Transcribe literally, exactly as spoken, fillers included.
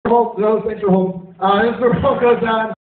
hold. No, thanks for holding. Uh, as the roll goes on.